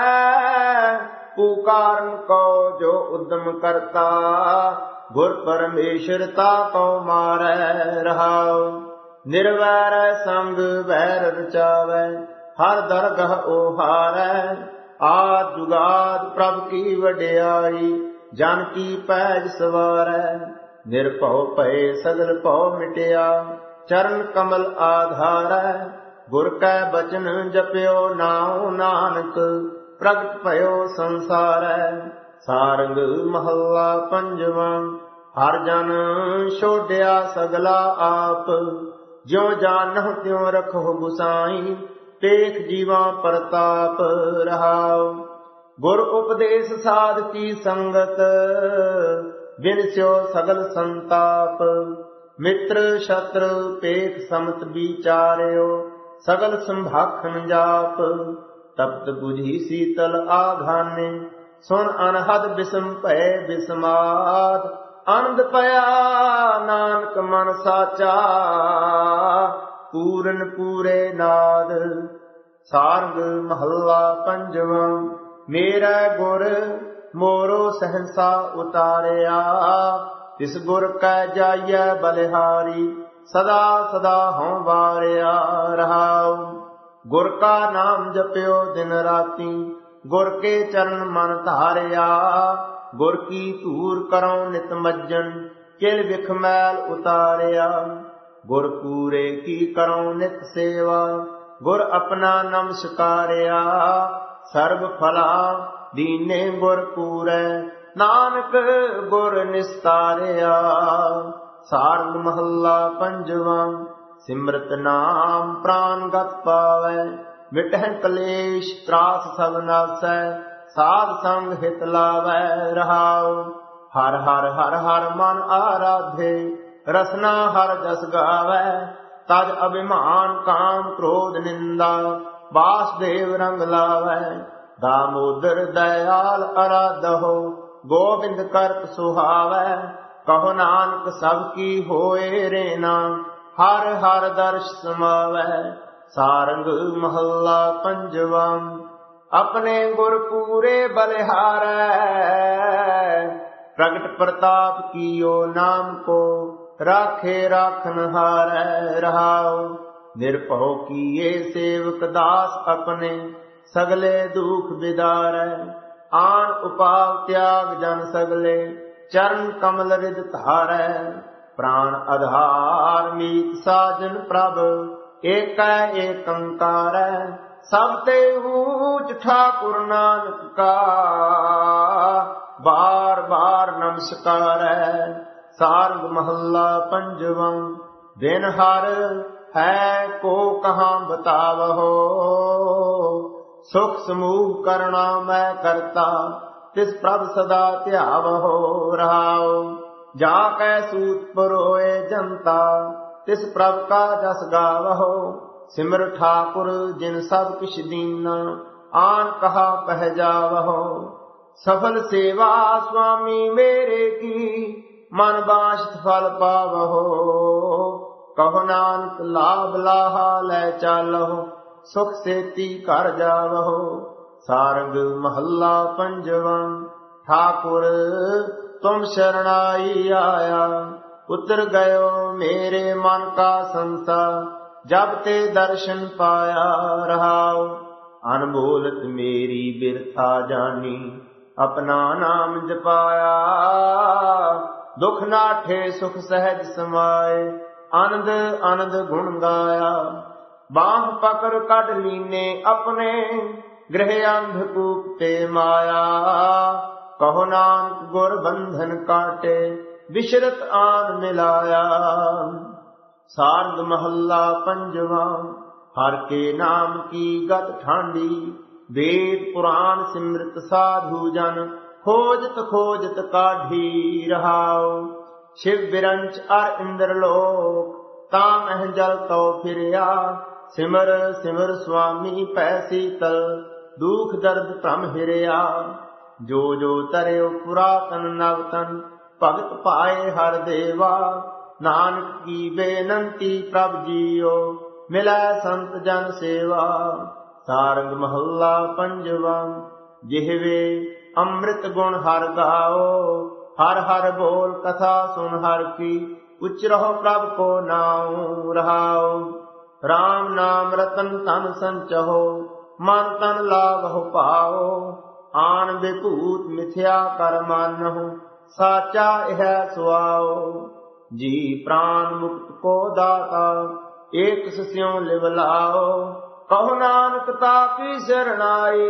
पुकारन को जो उद्यम करता। गुर परमेश्वरता को मारै रहाओ। निर्वैर संग वैर रचावै, हर दरगह ओहारै। आद जुगाद प्रभ की वड्याई, जन की पैज सवारै। निर्भव भय सगल भव मिटया, चरण कमल आधारै। गुर कै बचन जप्यो नाउ नानक, प्रगट भयो संसारै। सारंग महला पंजवा। हर जन छोड़या सगला आप, ज्यों जानह त्यों रखो गुसाई। टेक जीवा प्रताप रहाओ। गुर उपदेश साध की संगत, बिनस्यो सगल संताप। मित्र शत्रु पेख समत विचार्यो, सगल संभाखन जाप। तप्त बुझी शीतल आघाने, सुन अनहद बिसम भय बिस्माद। आनंद पया नानक मन साचा, पूरन पूरे नाद। सारंग महला पंजवा। मेरा गुर मोरो सहनसा उतारिया, तिस गुर कै जाइए बलिहारी। सदा सदा हों वारिया रहाओ। गुर का नाम जप्यो दिन राती, गुर के चरण मन धारिया। गुर की धूर करो नित मज्जन, किल बिख मैल उतारिया। गुर पूरे की करो नित सेवा, गुर अपना नमस्कारिया। सर्व फला दीने गुर पूरै, नानक गुर निस्तारिया। सारंग महला पंजवा। सिमरत नाम प्राण गत पावै, मिटह कलेश त्रास सब नासै। साध संग हित लावै रहाओ। ਹਰ ਹਰ ਹਰ ਹਰ ਮਨ ਆਰਾਧੇ, ਰਸਨਾ ਹਰ ਜਸ ਗਾਵੈ। ਤਜ ਅਭਿਮਾਨ ਕਾਮ ਕ੍ਰੋਧ ਨਿੰਦਾ, ਵਾਸੁਦੇਵ ਰੰਗ ਲਾਵੈ। ਦਾਮੋਦਰ ਦਇਆਲ ਅਰਾਧਹੁ, ਗੋਬਿੰਦ ਕਰਤ ਸੁਹਾਵੈ। ਕਹੋ ਨਾਨਕ ਸਭ ਕੀ ਹੋਏ ਰੇਨਾ, ਹਰ ਹਰ ਦਰਸ਼ ਸਮਾਵੈ। ਸਾਰੰਗ ਮਹੱਲਾ ਪੰਜਵਾ। ਆਪਣੇ ਗੁਰ ਪੂਰੇ ਬਲਿਹਾਰੈ, ਪ੍ਰਗਟ ਪ੍ਰਤਾਪ ਕੀਓ ਨਾਮ ਕੋ। ਰਾਖੇ ਰਾਖਨ ਹਾਰੈ ਰਹਾਉ, ਨਿਰਭਉ ਕੀਏ ਸੇਵਕ ਦਾਸ ਆਪਣੇ। ਸਗਲੇ ਦੁਖ ਬਿਦਾਰੈ, ਆਨ ਉਪਾਵ ਤਿਆਗ ਜਨ ਸਗਲੇ। ਚਰਨ ਕਮਲ ਰਿਦ ਧਾਰੈ, ਪ੍ਰਾਨ ਆਧਾਰ ਮੀਤ ਸਾਜਨ ਪ੍ਰਭ। ਏਕੈ ਏਕੰਕਾਰੈ, ਸਭ ਤੇ ਊਚ ਠਾਕੁਰ ਨਾਨਕ ਕਾ। ਬਾਰ ਬਾਰ ਨਮਸਕਾਰੈ। ਸਾਰੰਗ ਮਹੱਲਾ ਪੰਜਵਾ। ਦਿਨ ਹਰ ਹੈ ਕੋ ਕਹਾਂ ਬਤਾਵਹੁ, ਸੁਖ ਸਮੂਹ ਕਰਣਾ ਮੈਂ ਕਰਤਾ। ਤਿਸ ਪ੍ਰਭ ਸਦਾ ਧਿਆਵਹੁ ਰਹਾਉ, ਜਾ ਕੈ ਸੂਤ ਪਰੋਏ ਜਨਤਾ। ਤਿਸ ਪ੍ਰਭ ਕਾ ਜਸ ਗਾਵਹੁ, ਸਿਮਰ ਠਾਕੁਰ ਜਿਨ ਸਭ ਕਿਛ ਦੀਨਾ। ਆਨ ਕਹਾ ਪਹਿ ਜਾਵਹੁ, ਸਫਲ ਸੇਵਾ ਸੁਆਮੀ ਮੇਰੇ ਕੀ। ਮਨ ਬਾਸ਼ਤ ਫਲ ਪਾਵਹੁ, ਕਹੋ ਨਾਨਕ ਲਾਭ ਲਾਹਾ ਲੈ ਚਾਲਹੁ। ਸੁਖ ਸੇਤੀ ਘਰ ਜਾਵਹੁ। ਸਾਰੰਗ ਮਹੱਲਾ ਪੰਜਵਾ। ਠਾਕੁਰ ਤੁਮ ਸ਼ਰਣਾਈ ਆਇਆ, ਉਤਰ ਗਇਓ ਮੇਰੇ ਮਨ ਕਾ ਸੰਸਾ। ਜਬ ਤੇ ਦਰਸ਼ਨ ਪਾਇਆ ਰਹਾਉ, ਅਨਬੋਲਤ ਮੇਰੀ ਬਿਰਥਾ ਜਾਨੀ। ਆਪਣਾ ਨਾਮ ਜਪਾਇਆ, ਦੁਖ ਨਾਠੇ ਸੁਖ ਸਹਿਜ ਸਮਾਏ। ਆਨੰਦ ਆਨੰਦ ਗੁਣ ਗਾਇਆ, ਬਾਹ ਪਕੜ ਕੱਢ ਲੀਨੇ ਆਪਣੇ। ਗ੍ਰਹਿ ਅੰਧਕੂਪ ਤੇ ਮਾਇਆ, ਕਹੋ ਨਾਨਕ ਗੁਰ ਬੰਧਨ ਕਾਟੇ। ਵਿਸ਼ਰਤ ਆਨ ਮਿਲਾਇਆ। ਸਾਰੰਗ ਮਹੱਲਾ ਪੰਜਵਾ। ਹਰ ਕੇ ਨਾਮ ਕੀ ਗਤ ਠਾਂਡੀ, ਵੇਦ ਪੁਰਾਨ ਸਿਮਰਤ ਸਾਧੂ ਜਨ। ਖੋਜਤ ਖੋਜਤ ਕਾਢੀ ਰਹਾਉ, ਸ਼ਿਵ ਬਿਰੰਚ ਅਰ ਇੰਦਰ ਲੋਕ। ਤਾਂ ਮਹਿ ਜਲ ਤਉ ਫਿਰਿਆ, ਸਿਮਰ ਸਿਮਰ ਸੁਆਮੀ ਪੈ ਸੀਤਲ। ਦੁਖ ਦਰਦ ਭ੍ਰਮ ਹਿਰਿਆ, ਜੋ ਜੋ ਤਰਿਓ ਪੁਰਾਤਨ ਨਵਤਨ। ਭਗਤ ਪਾਏ ਹਰ ਦੇਵਾ, ਨਾਨਕ ਕੀ ਬੇਨੰਤੀ ਪ੍ਰਭ ਜੀਓ। ਮਿਲੈ ਸੰਤ ਜਨ ਸੇਵਾ। ਸਾਰੰਗ ਮਹੱਲਾ ਪੰਜਵਾ। ਜਿਹਵੇ ਅੰਮ੍ਰਿਤ ਗੁਣ ਹਰ ਗਾਓ, ਹਰ ਹਰ ਬੋਲ ਕਥਾ ਸੁਨ ਹਰ ਕੀ। ਉਚਰਹੁ ਪ੍ਰਭ ਕੋ ਨਾਉ ਰਹਾਉ, ਰਾਮ ਨਾਮ ਰਤਨ ਧਨ ਸੰਚਹੁ। ਮਨ ਤਨ ਲਾਭਹੁ ਪਾਓ, ਆਨ ਬਿਭੂਤ ਮਿਥਿਆ ਕਰ ਮਾਨਹੁ। ਸਾਚਾ ਇਹ ਸੁਆਓ, ਜੀ ਪ੍ਰਾਨ ਮੁਕਤ ਕੋ ਦਾਤਾ। ਏਕ ਸਿਉ ਲਿਵ ਲਾਓ, ਕਹੋ ਨਾਨਕ ਤਾਕੀ ਸ਼ਰਣਾਈ।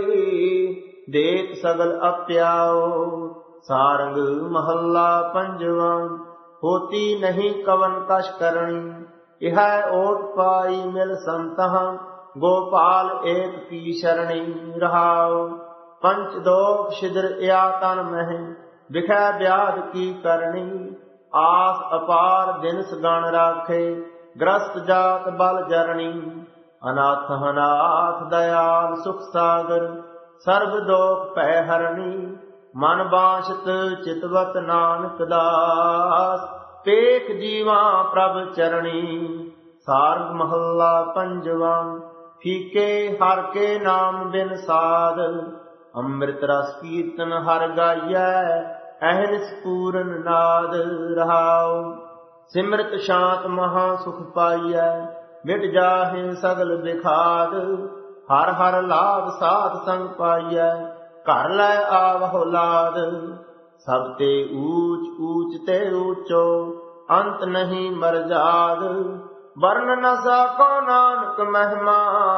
ਦੇਤ ਸਗਲ ਅਪਿਆਓ। ਸਾਰੰਗ ਮਹੱਲਾ ਪੰਜਵਾ। ਹੋਤੀ ਨਹੀਂ ਕਵਨ ਕਛ ਕਰਣੀ, ਇਹ ਓਟ ਪਾਈ ਮਿਲ ਸੰਤਹ। ਗੋਪਾਲ ਏਕ ਕੀ ਸ਼ਰਣੀ ਰਹਾਉ, ਪੰਚ ਦੋਖ ਛਿਦਰ ਇਆ ਤਨ ਮਹਿ। ਵਿਖੈ ਵਿਆਧ ਕੀ ਕਰਨੀ, ਆਸ ਅਪਾਰ ਦਿਨਸ ਗਣ ਰਾਖੇ। ਗ੍ਰਸਤ ਜਾਤ ਬਲ ਜਰਣੀ, ਅਨਾਥ ਅਨਾਥ ਦਇਆਲ ਸੁਖ ਸਾਗਰ। ਸਰਬ ਦੋਖ ਭੈ ਹਰਣੀ, ਮਨ ਬਾਸ਼ਤ ਚਿਤਵਤ ਨਾਨਕ ਦਾਸ। ਪੇਖ ਜੀਵਾ ਪ੍ਰਭ ਚਰਣੀ। ਸਾਰੰਗ ਮਹੱਲਾ ਪੰਜਵਾ। ਫੀਕੇ ਹਰ ਕੇ ਨਾਮ ਬਿਨ ਸਾਧ, ਅੰਮ੍ਰਿਤ ਰਸ ਕੀਰਤਨ ਹਰ ਗਾਈਐ। ਅਹਨਿਸ ਪੂਰਨ ਨਾਦ ਰਹਾਉ, ਸਿਮਰਤ ਸ਼ਾਂਤ ਮਹਾ ਸੁਖ ਪਾਈਐ। ਮਿਟ ਜਾਹੇ ਸਗਲ ਬਿਖਾਦ, ਹਰ ਹਰ ਲਾਭ ਸਾਧ ਸੰਗ ਪਾਈਐ। ਘਰ ਲੈ ਆਵਹੁ ਲਾਦ, ਸਭ ਤੇ ਊਚ ਊਚ ਤੇ ਊਚੋ। ਅੰਤ ਨਹੀਂ ਮਰਜਾਦ, ਵਰਨ ਨ ਸਾਕੋ ਨਾਨਕ ਮਹਿਮਾ।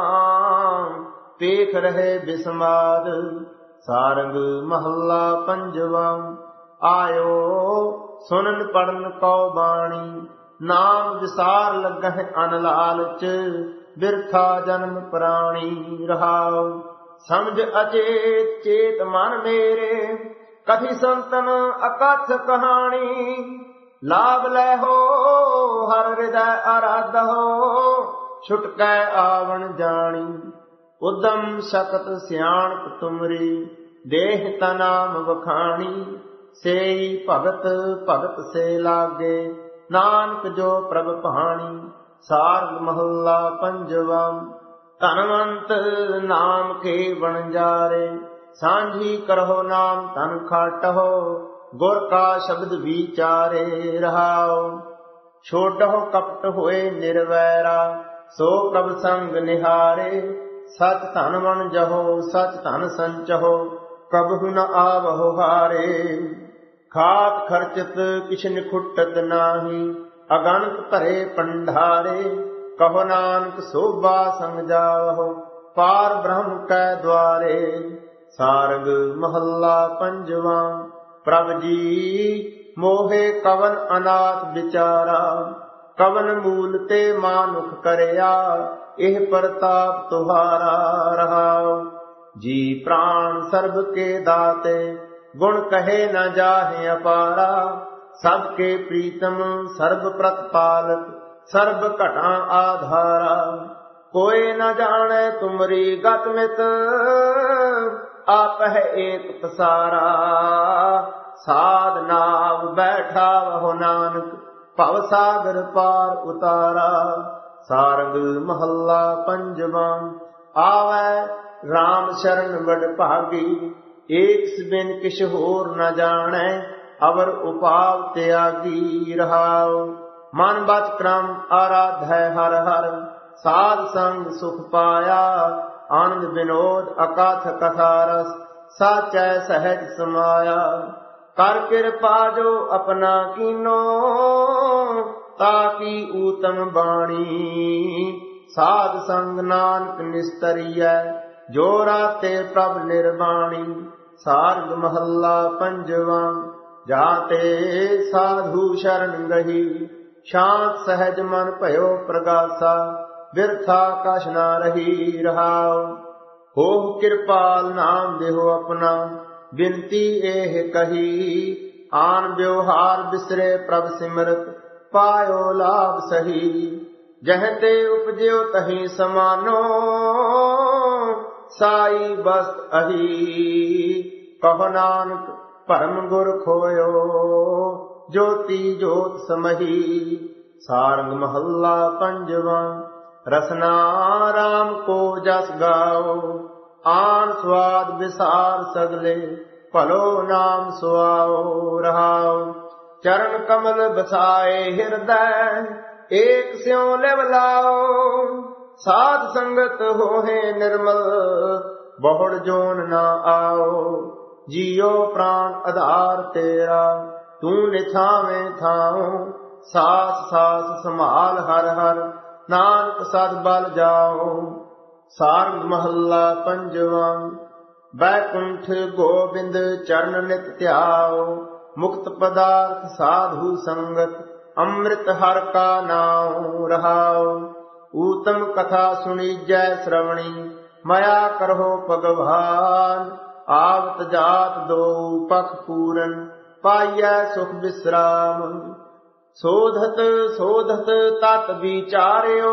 ਪੇਖ ਰਹੇ ਬਿਸਮਾਦ। ਸਾਰੰਗ ਮਹੱਲਾ ਪੰਜਵਾ। ਆਇਓ ਸੁਨਨ ਪੜਨ ਕਉ ਬਾਣੀ, ਨਾਮ ਵਿਸਾਰ ਲੱਗਹਿ ਅਨ ਲਾਲਚ। ਬਿਰਥਾ ਜਨਮ ਪ੍ਰਾਣੀ ਰਹਾਉ, ਸਮਝ ਅਚੇਤ ਚੇਤ ਮਨ ਮੇਰੇ। कथि संतन अकथ कहानी, लाभ लै हो हर हृदय आराध हो, छुटकै आवण जानी। उदम सकत सियाणप तुमरी, देह तनाम बखानी। सेई भगत भगत से लागे, नानक जो प्रभ भाणी। सार्ग महला पंजवा। धनवंत नाम के वणजारे, सांझी करहो नाम तन खाटहो। गुर का शब्द विचारे रहाओ, छोड़ो कपट होए निर्वैरा। सो प्रभ संग निहारे, सच धन मन जहो सच धन संचहो। कबहु न आवहो हारे, खात खर्चत किछ निखुटत नाही। अगणत भरे पंडारे, कहो नानक शोभा संग जावहो। पार ब्रह्म कै द्वारे। सारंग महला पंजवा। प्रभ जी मोहे कवन अनाथ बिचारा, कवन मूल ते मानुख करया। एह प्रताप तुहारा रहाओ, जी प्राण सर्ब के दाते। गुण कहे न जाहे अपारा, सबके प्रीतम सर्ब प्रतिपालक। सर्ब घटा आधारा, कोई न जाने तुमरी गत मित। आप है एक पसारा, साध नाव बैठा वहो नानक। भव सागर पार उतारा। सारंग महला पंजवा। आवे राम शरण बड़ भागी, एक बिन किछ होर न जाने। अवर उपाव त्यागी रहाओ, मन बच क्रम आराधै हर हर। साध संग सुख पाया, आनंद विनोद अकाथ कथा रस। साचै सहज समाया, कर कृपा जो अपना कीनो। ताकि ऊतम बाणी, साध संग नानक निस्तरिय। जो राते प्रभ निर्वाणी। सार्ग महला पंजवा। जाते साधु शरण गही, शांत सहज मन भयो प्रगासा। बिरथा कछ न रही रहाओ, हो कृपाल नाम देहो अपना। बिनती एह कही, आन व्यवहार बिसरे प्रभ सिमरत। पायो लाभ सही, जहते उपज्यो तही समानो। साई बस्त अही, कहो नानक परम गुर खोयो। ज्योति ज्योत समही। सारंग महला पंजवा। रसना राम को जस गाओ, आन स्वाद विसार सगले। भलो नाम सुआओ रहाओ, चरण कमल बसाए हृदय। एक स्यों लेवलाओ, साध संगत होहे निर्मल। बहुड़ जोन न आओ, जियो प्राण आधार तेरा। तू निथावे थाओ, सास सास संभाल हर हर। नानक सद बल जाओ। सारंग महला पंजवा। बैकुंठ गोविंद चरण नित ध्याओ। मुक्त पदार्थ साधु संगत, अमृत हर का नाम रहाओ। ऊतम कथा सुनी जय श्रवणी, मया करहो भगवान। आवत जात दो पख पूरन, पाइय सुख विश्राम। शोधत शोधत तत विचार्यो,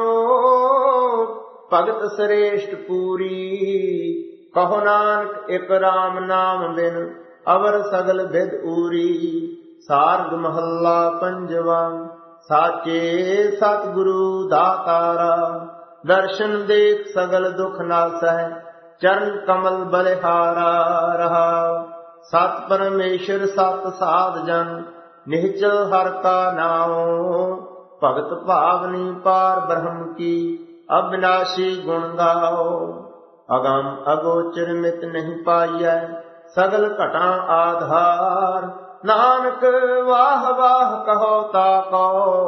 भगत श्रेष्ठ पूरी। कहो नानक एक राम नाम बिन, अवर सगल विद ऊरी। सार्ग महला पंजवा। साचे सतगुरु दातारा, दर्शन देख सगल दुख नासै। चरण कमल बलिहारा रहा। सत परमेश्वर सत साध जन, निश्चल हर का नाओ। भगत भावनी पार ब्रह्म की, अविनाशी गुण गाओ। अगम अगोचर मित नहीं पाइय, सगल घटा आधार। नानक वाह वाह कहो ताको,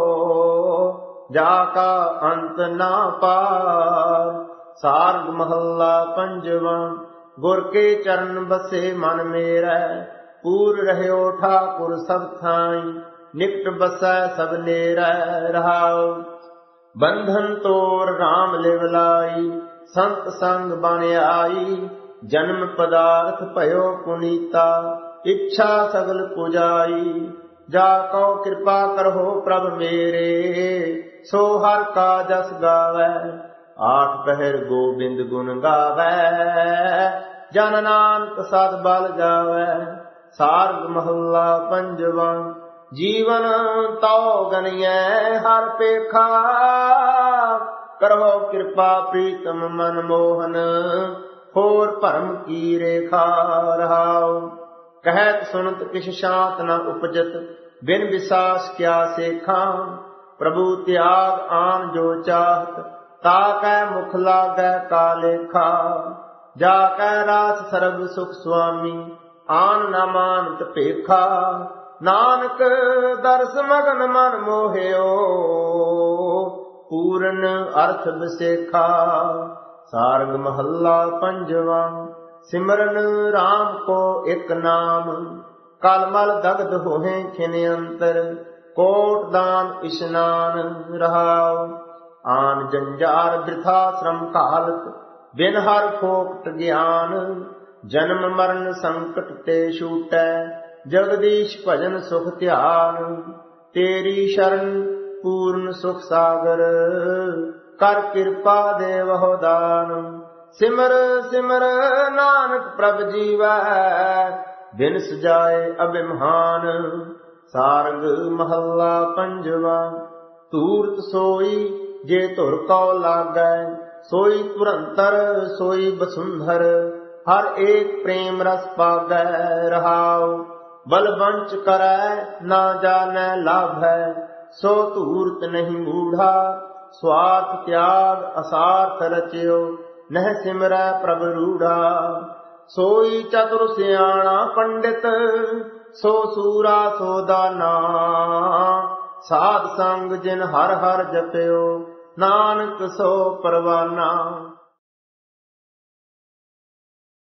जाका अंत ना पार। सार्ग महला पंजवा। गुर के चरण बसे मन मेरा, पूर रहयो ठाकुर सब थाई। निकट बसै सब नेरै रहाओ। बंधन तोर राम लिवलाई, संत संग बन आई। जन्म पदार्थ भयो पुनीता, इच्छा सगल पुजाई। जा कौ कृपा करहो प्रभ मेरे, सो हर का जस गावै। आठ पहर गोबिंद गुण गावै, जन नानक सद बल जावै। सार्ग महला पंजवा, जीवन तो गनियै हर पेखा। करहो कृपा प्रीतम मन मोहन, होर भरम की रेखा। रहाओ कहत सुनत किछ शांत न उपजत, बिन विसास क्या सेखा। प्रभु त्याग आन जो चाहत, ताकै मुख लागै का लेखा। जाकै रास सर्ब सुख स्वामी, आन न मानत पेखा। नानक दर्श मगन मन मोहियो, पूरन अर्थ विसेखा। सारंग महला पंजवा, सिमरन राम को एक नाम। कलमल दग्ध होहे खिन अंतर, कोट दान स्नान। रहाओ आन जंजार वृथा श्रम कालत, बिन हर फोकट ज्ञान। जन्म मरण संकट ते छूटै, जगदीश भजन सुख ध्यान। तेरी शरण पूर्ण सुख सागर, कर कृपा देवहो दान। सिमर सिमर नानक प्रभ जीवै, बिन सजाए अभिमान। सारंग महला पंजवा, तूर्त सोई जे धुर कौ लागै। सोई तुरंतर सोई बसुंधर, हर एक प्रेम रस पागै। रहाओ बलवंच करै ना जानै लाभै, सो धूर्त नहीं मूढ़ा। स्वार्थ त्याग असार्थ रचियो, नह सिमरै प्रभ रूढ़ा। सोई चतुर सियाणा पंडित, सो सूरा सो दाना। साध संग जिन हर हर जपयो, नानक सो परवाना।